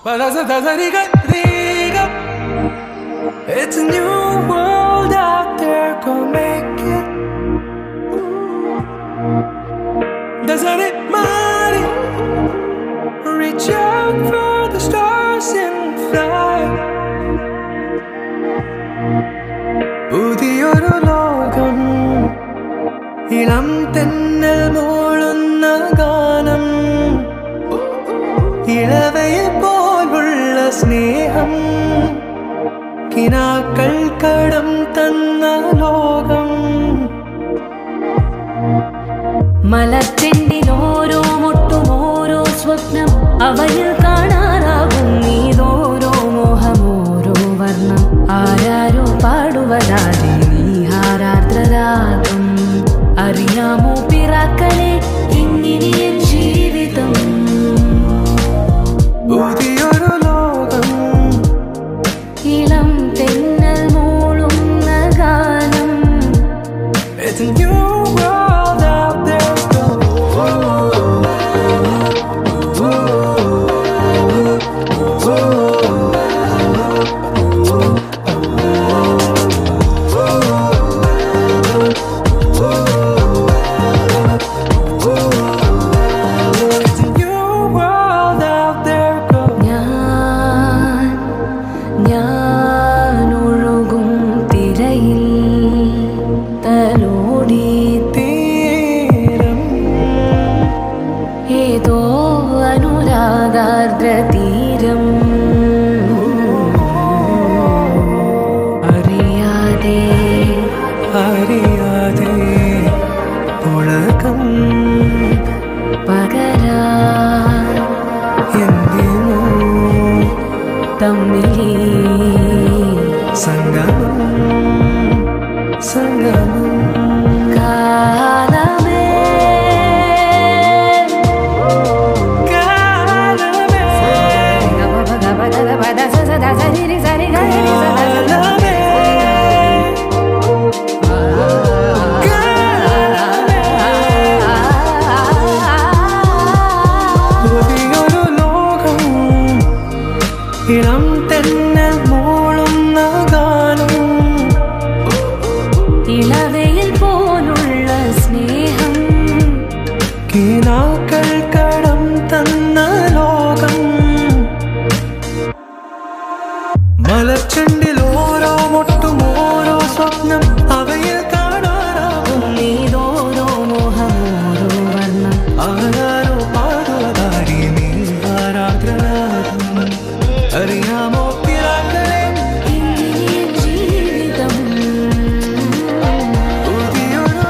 It's a new world out there, go make it. Doesn't it matter? Reach out for the stars and fly. പുതിയൊരു ലോകം, ഇളം തെന്നൽ മൂളുന്ന ഗാനം, ഇളവയിൽ പോലുള്ള സ്നേഹം, കിനാക്കൾ കടം തന്ന ലോകം. മലത്തിൻ്റെ ഓരോ മുട്ടും ഓരോ സ്വപ്നം, അവയിൽ കാണാറാകും നീതോരോ മോഹം, ഓരോ വർണ്ണം. ആരാരോ പാടുവതാതെ നീഹാരാർദ്രരാഗം. അറിയാമോ പിറാക്കളെ ഇങ്ങനെ ജീവിതം. പുതിയൊരു ലോകം, ഇളം തെന്നൽ മൂളുന്ന ഗാനം. It's a new world out there, go. It's a new world out there, go. ഞാൻ ഒഴുകും തിരയിൽ തലോടി തീരം, ഏതോ അനുരാഗാർദ്ര തീരം. അറിയാതെ അറിയാതെ പുളകം പകരാ എന്തിനോ തമ്മിലേ സംഗമം, സംഗമം. കാലമേ കാലമേ, കാലമേ, പുതിയൊരു ലോകം, ഇളം തെന്നൽ മൂളുന്ന ഗാനം, ഇളവയിൽ പോലുള്ള സ്നേഹം, കിനാക്കൾ കടം തന്ന ലോകം. മലർച്ചെണ്ടിൽ ഓരോ മുട്ടും ഓരോ സ്വപ്നം, അവയിൽ കാണാറാകും നീതോരോ മോഹം, ഓരോ വർണ്ണം. ആരാരോ പാടുവതാരി നീഹാരാർദ്രരാഗം. അറിയാമോ പിറാക്കളെ ഇങ്ങനെ ജീവിതം. പുതിയൊരു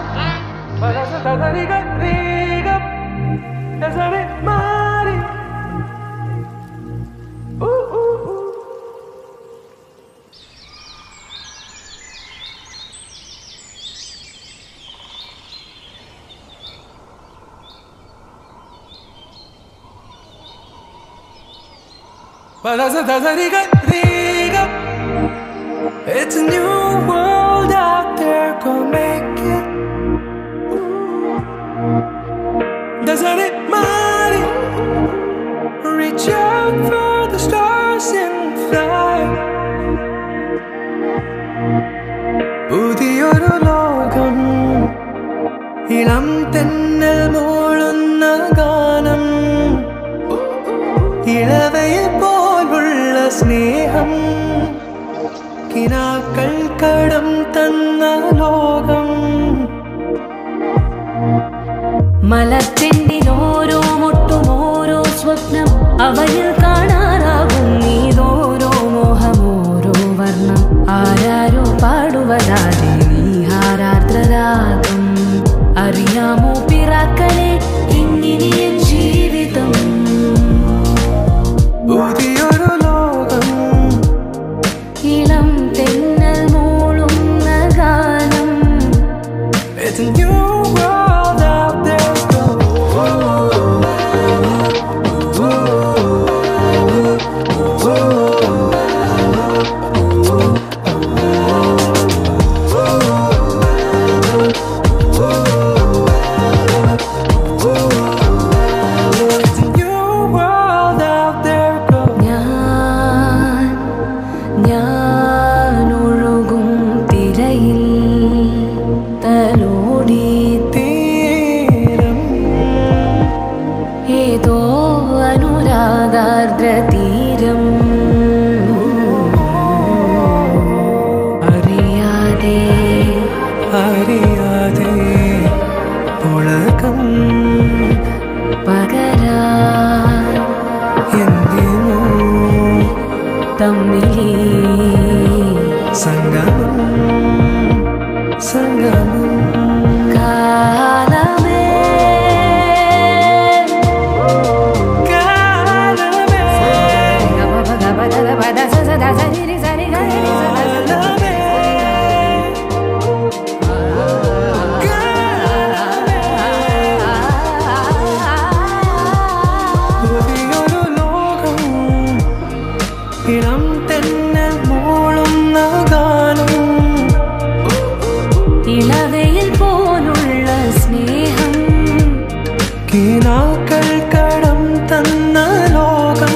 Doesn't it matter? Ooh, ooh, ooh. It's a new world out there, go make it. Doesn't it matter? Reach out for the stars and fly. പുതിയൊരു ലോകം, ഇളം തെന്നൽ മൂളുന്ന ഗാനം, ഇളവയിൽ പോലുള്ള സ്നേഹം, കിനാക്കൾ കടം തന്ന ലോകം. മലത്തിൻ്റെ ഓരോ മുട്ടും ഓരോ സ്വപ്നം, അവയിൽ കാണാറാകും നീതോരോ മോഹം, ഓരോ വർണ്ണം. ആരാരോ പാടുവതാതെ നീഹാരാർദ്രരാഗം. അറിയാമോ പിറാക്കളെ ഇങ്ങനെ ജീവിതം. പുതിയൊരു ലോകം, ഇളം തെന്നൽ മൂളുന്ന ഗാനം. It's a new world out there, go. തമ്മിലേ സംഗമം സംഗമം കാലമേ കാലമേ ഇളം തെന്നൽ മൂളുന്ന ഗാനം ഇളവയിൽ പോലുള്ള സ്നേഹം കിനാക്കൾ കടം തന്ന ലോകം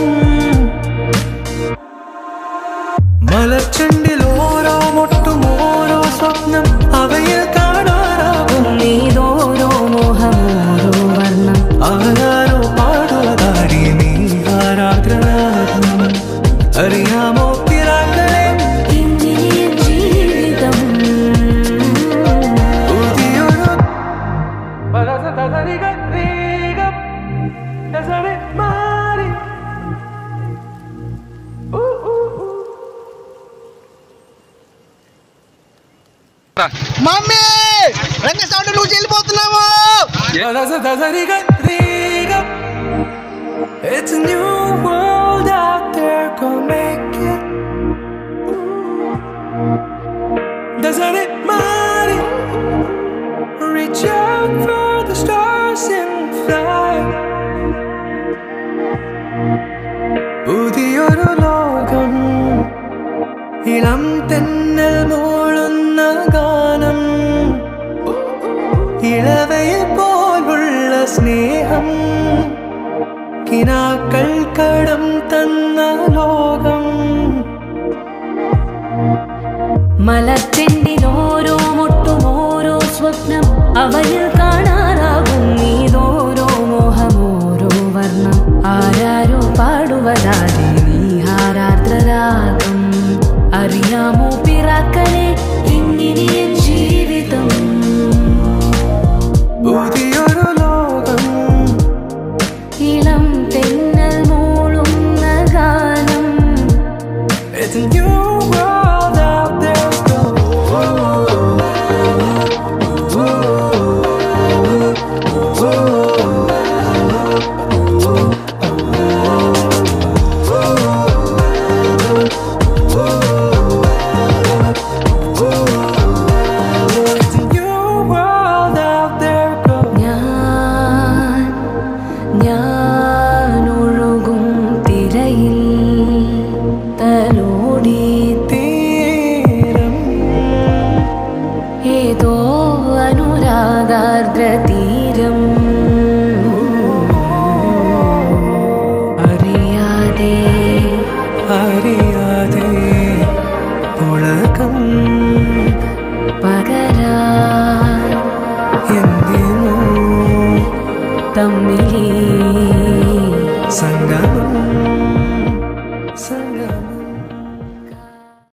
മലർച്ചെണ്ടിൽ ഓരോ മുട്ടും ഓരോ സ്വപ്നം അവയിൽ കാണാറാകും നീതോരോ മോഹമോരോ വർണ്ണം ആരാരോ പാടുവതാടി നീ ആരാഗ്രനാഥം അറിയാമോ പിറാക്കളെ ഇന്നിയ ജീവിതം പുതിയൊരു మమ్మీ రంగ సౌండ్ నువ్వు చెల్లిపోతున్నావు It's a new world out there, go make it. Doesn't it matter? Reach out for the stars and fly. പുതിയൊരു ലോകം ഇളം തെന്നൽ മൂളുന്ന ഗാനം ഇളവയിൽ പോലുള്ള സ്നേഹം കിനാക്കൾ കടം തന്ന ലോകം മലർച്ചെണ്ടിൽ ഓരോ മുട്ടും ഓരോ സ്വപ്നം അവയിൽ കാണാറാകും നീതോരോ മോഹമോരോ വർണ്ണം ആരാരോ പാടുവതാരെ നീ ആരാദ്രരാഗം അറിയാമോ പിറാക്കളെ ഇങ്ങിനിയ ജീവിതം പുതിയൊരു ലോകം ഇളം തെന്നൽ മൂളുന്ന ഗാനം It's a new world out there, go. It's a new world out there, go. ഞാൻ ഒഴുകും തിരയിൽ തലോടി തീരം ഏതോ അനുരാഗാർദ്ര തീരം അറിയാതെ അറിയാതെ പുളകം പകരാൻ എന്തിനോ തമ്മിലേ സംഗമം